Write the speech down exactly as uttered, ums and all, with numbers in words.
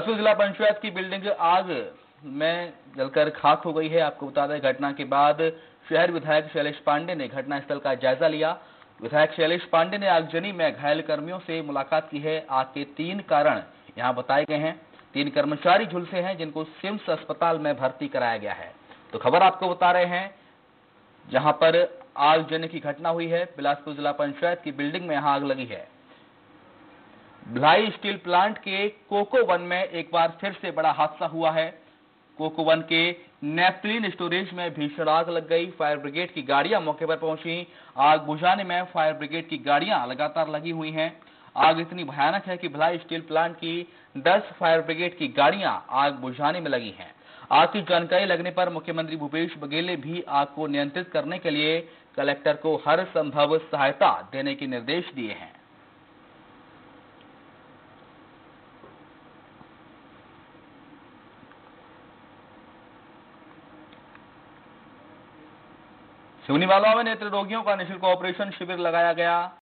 जिला पंचायत की बिल्डिंग आग में जलकर खाक हो गई है। आपको बता दें, घटना के बाद शहर विधायक शैलेश पांडे ने घटनास्थल का जायजा लिया। विधायक शैलेश पांडे ने आगजनी में घायल कर्मियों से मुलाकात की है। आग के तीन कारण यहां बताए गए हैं। तीन कर्मचारी झुलसे हैं, जिनको सिम्स अस्पताल में भर्ती कराया गया है। तो खबर आपको बता रहे हैं, जहां पर आगजनी की घटना हुई है, बिलासपुर जिला पंचायत की बिल्डिंग में यहां आग लगी है। भिलाई स्टील प्लांट के कोको वन में एक बार फिर से बड़ा हादसा हुआ है। कोको वन के नेफ्थलीन स्टोरेज में भीषण आग लग गई। फायर ब्रिगेड की गाड़ियां मौके पर पहुंची। आग बुझाने में फायर ब्रिगेड की गाड़ियां लगातार लगी हुई हैं। आग इतनी भयानक है कि भिलाई स्टील प्लांट की दस फायर ब्रिगेड की गाड़ियां आग बुझाने में लगी हैं। आग की जानकारी लगने पर मुख्यमंत्री भूपेश बघेल ने भी आग को नियंत्रित करने के लिए कलेक्टर को हर संभव सहायता देने के निर्देश दिए हैं। सिवनी वालों में नेत्र रोगियों का निःशुल्क ऑपरेशन शिविर लगाया गया।